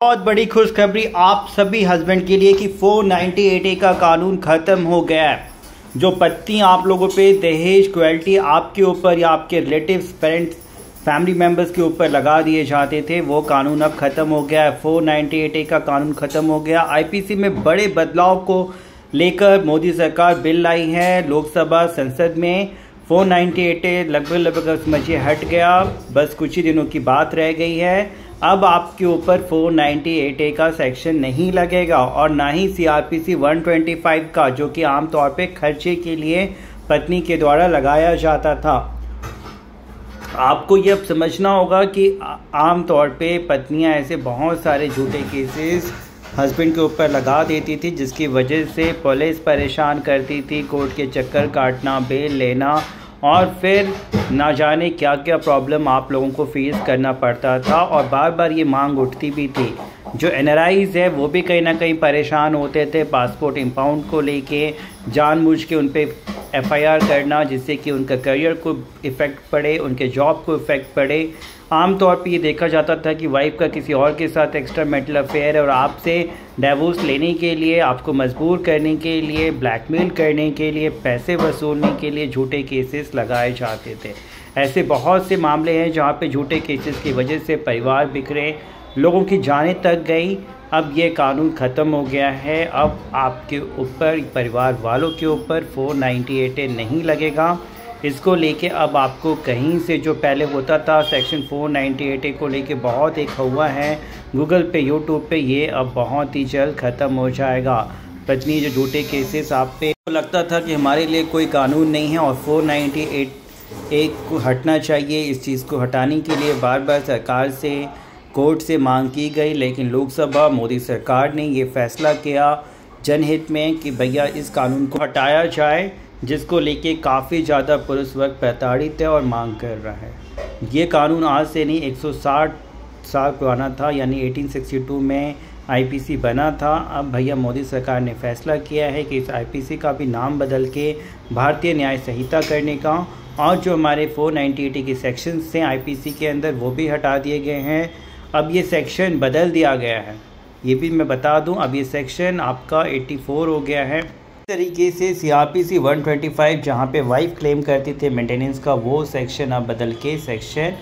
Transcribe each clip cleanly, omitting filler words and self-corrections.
बहुत बड़ी खुशखबरी आप सभी हस्बैंड के लिए कि 498A का कानून ख़त्म हो गया है। जो पत्नी आप लोगों पे दहेज क्वालिटी आपके ऊपर या आपके रिलेटिव्स पेरेंट्स फैमिली मेंबर्स के ऊपर लगा दिए जाते थे, वो कानून अब ख़त्म हो गया है। 498A का कानून ख़त्म हो गया। आईपीसी में बड़े बदलाव को लेकर मोदी सरकार बिल लाई है। लोकसभा संसद में 498A लगभग समझिए हट गया, बस कुछ ही दिनों की बात रह गई है। अब आपके ऊपर 498A का सेक्शन नहीं लगेगा और ना ही CRPC 125 का, जो कि आमतौर पे खर्चे के लिए पत्नी के द्वारा लगाया जाता था। आपको ये अब समझना होगा कि आमतौर पे पत्नियां ऐसे बहुत सारे झूठे केसेस हस्बैंड के ऊपर लगा देती थी, जिसकी वजह से पुलिस परेशान करती थी, कोर्ट के चक्कर काटना, बेल लेना और फिर ना जाने क्या क्या प्रॉब्लम आप लोगों को फेस करना पड़ता था। और बार बार ये मांग उठती भी थी। जो NRIs है वो भी कहीं ना कहीं परेशान होते थे पासपोर्ट इंपाउंड को लेके, जानबूझ के उन पर FIR करना जिससे कि उनका करियर को इफ़ेक्ट पड़े, उनके जॉब को इफ़ेक्ट पड़े। आमतौर पे ये देखा जाता था कि वाइफ का किसी और के साथ एक्स्ट्रा मैरिटल अफेयर है और आपसे डिवोर्स लेने के लिए, आपको मजबूर करने के लिए, ब्लैकमेल करने के लिए, पैसे वसूलने के लिए झूठे केसेस लगाए जाते थे। ऐसे बहुत से मामले हैं जहाँ पे झूठे केसेस की वजह से परिवार बिखरे, लोगों की जानें तक गई। अब ये कानून ख़त्म हो गया है। अब आपके ऊपर, परिवार वालों के ऊपर 498A नहीं लगेगा। इसको लेके अब आपको कहीं से, जो पहले होता था सेक्शन 498A को लेके बहुत एक हुआ है गूगल पे, यूट्यूब पे, ये अब बहुत ही जल्द ख़त्म हो जाएगा। पत्नी जो झूठे केसेस आप पे लगता था कि हमारे लिए कोई कानून नहीं है और 498A को हटना चाहिए, इस चीज़ को हटाने के लिए बार बार सरकार से, कोर्ट से मांग की गई, लेकिन लोकसभा मोदी सरकार ने ये फैसला किया जनहित में कि भैया इस कानून को हटाया जाए, जिसको लेके काफ़ी ज़्यादा पुरुष वर्ग प्रताड़ित है और मांग कर रहा है। ये कानून आज से नहीं 160 साल पुराना था, यानी 1862 में IPC बना था। अब भैया मोदी सरकार ने फैसला किया है कि इस IPC का भी नाम बदल के भारतीय न्याय संहिता करने का, और जो हमारे 498A के सेक्शंस थे IPC के अंदर वो भी हटा दिए गए हैं। अब ये सेक्शन बदल दिया गया है, ये भी मैं बता दूं। अब ये सेक्शन आपका 84 हो गया है। इस तरीके से CRPC 125 जहाँ पे वाइफ क्लेम करती थे मेंटेनेंस का, वो सेक्शन अब बदल के सेक्शन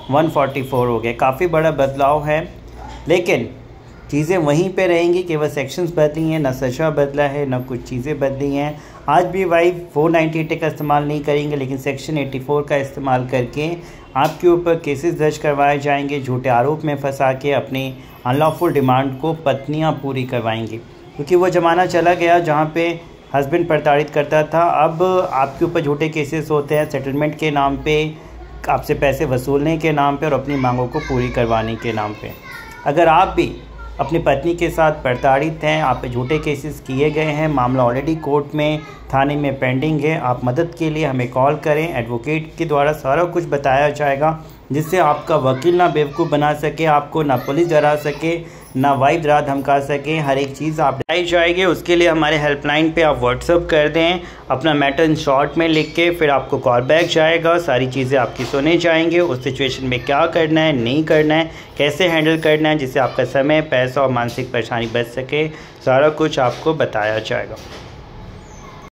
144 हो गया। काफ़ी बड़ा बदलाव है, लेकिन चीज़ें वहीं पे रहेंगी, केवल सेक्शंस बदली हैं, ना सजा बदला है, ना कुछ चीज़ें बदली हैं। आज भी वाइफ 498A का इस्तेमाल नहीं करेंगे, लेकिन सेक्शन 84 का इस्तेमाल करके आपके ऊपर केसेस दर्ज करवाए जाएंगे। झूठे आरोप में फंसा के अपनी अनलॉफुल डिमांड को पत्नियां पूरी करवाएंगी, क्योंकि वो ज़माना चला गया जहाँ पे हस्बैंड प्रताड़ित करता था। अब आपके ऊपर झूठे केसेस होते हैं सेटलमेंट के नाम पे, आपसे पैसे वसूलने के नाम पे और अपनी मांगों को पूरी करवाने के नाम पे। अगर आप भी अपनी पत्नी के साथ प्रताड़ित हैं, आप पे झूठे केसेस किए गए हैं, मामला ऑलरेडी कोर्ट में, थाने में पेंडिंग है, आप मदद के लिए हमें कॉल करें। एडवोकेट के द्वारा सारा कुछ बताया जाएगा, जिससे आपका वकील ना बेवकूफ़ बना सके, आपको ना पुलिस डरा सके, ना वाइफ डरा धमका सके। हर एक चीज़ आप बताई जाएगी। उसके लिए हमारे हेल्पलाइन पे आप व्हाट्सअप कर दें अपना मैटर इन शॉर्ट में लिख के, फिर आपको कॉल बैक जाएगा, सारी चीज़ें आपकी सुने जाएंगे। उस सिचुएशन में क्या करना है, नहीं करना है, कैसे हैंडल करना है, जिससे आपका समय, पैसा और मानसिक परेशानी बच सके, सारा कुछ आपको बताया जाएगा।